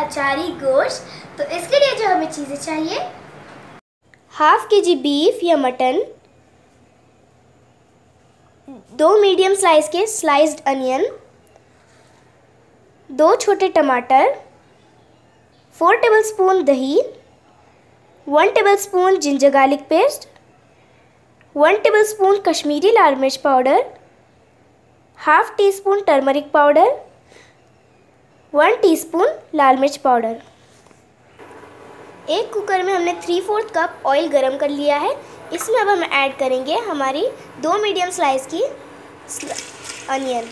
अचारी गोश्त। तो इसके लिए जो हमें चीज़ें चाहिए, हाफ kg बीफ या मटन, 2 मीडियम साइज़ के स्लाइस्ड अनियन, 2 छोटे टमाटर, 4 टेबलस्पून दही, 1 tablespoon ginger garlic paste, 1 tablespoon Kashmiri लाल मिर्च powder, half teaspoon turmeric powder, 1 teaspoon लाल मिर्च पाउडर। एक कुकर में हमने 3/4 कप ऑयल गरम कर लिया है। इसमें अब हम ऐड करेंगे हमारी 2 मीडियम स्लाइस की अनियन।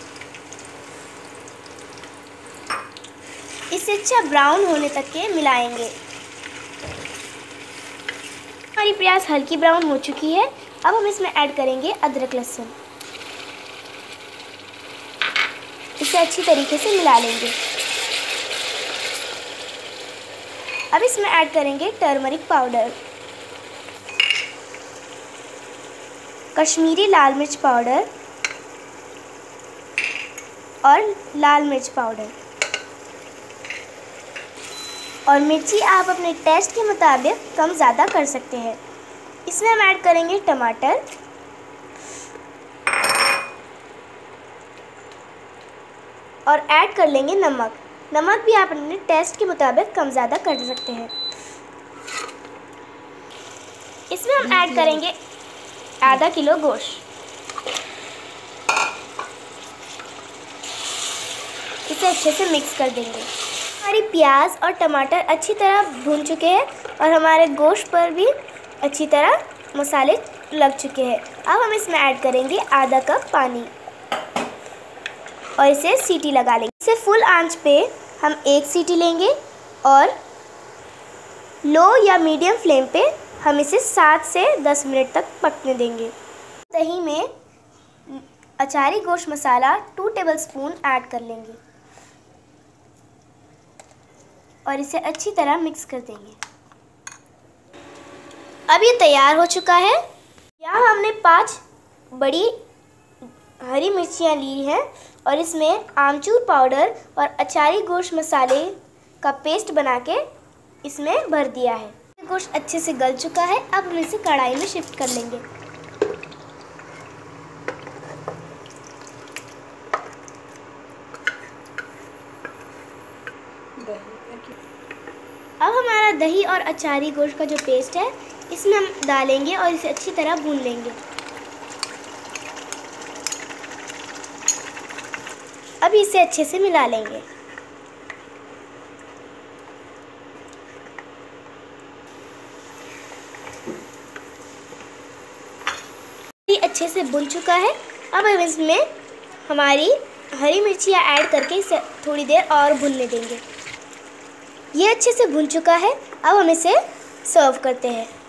इसे अच्छा ब्राउन होने तक के मिलाएंगे। हमारी प्याज हल्की ब्राउन हो चुकी है। अब हम इसमें ऐड करेंगे अदरक लहसुन। इसे अच्छी तरीके से मिला लेंगे। अब इसमें ऐड करेंगे टर्मरिक पाउडर, कश्मीरी लाल मिर्च पाउडर और लाल मिर्च पाउडर, और मिर्ची आप अपने टेस्ट के मुताबिक कम ज़्यादा कर सकते हैं। इसमें हम ऐड करेंगे टमाटर और ऐड कर लेंगे नमक। नमक भी आप अपने टेस्ट के मुताबिक कम ज़्यादा कर सकते हैं। इसमें हम ऐड करेंगे आधा किलो गोश्त। इसे अच्छे से मिक्स कर देंगे। हमारी प्याज और टमाटर अच्छी तरह भून चुके हैं और हमारे गोश्त पर भी अच्छी तरह मसाले लग चुके हैं। अब हम इसमें ऐड करेंगे आधा कप पानी और इसे सीटी लगा लेंगे। इसे फुल आंच पे हम 1 सीटी लेंगे और लो या मीडियम फ्लेम पे हम इसे 7 से 10 मिनट तक पकने देंगे। दही में अचारी गोश्त मसाला 2 टेबलस्पून ऐड कर लेंगे और इसे अच्छी तरह मिक्स कर देंगे। अब ये तैयार हो चुका है। यहाँ हमने 5 बड़ी हरी मिर्चियाँ ली हैं और इसमें आमचूर पाउडर और अचारी गोश्त मसाले का पेस्ट बना के इसमें भर दिया है। गोश्त अच्छे से गल चुका है। अब हम इसे कढ़ाई में शिफ्ट कर लेंगे। अब हमारा दही और अचारी गोश्त का जो पेस्ट है इसमें हम डालेंगे और इसे अच्छी तरह भून लेंगे। अब इसे अच्छे से मिला लेंगे। ये अच्छे से भुन चुका है। अब हम इसमें हमारी हरी मिर्चियाँ ऐड करके इसे थोड़ी देर और भुनने देंगे। ये अच्छे से भुन चुका है। अब हम इसे सर्व करते हैं।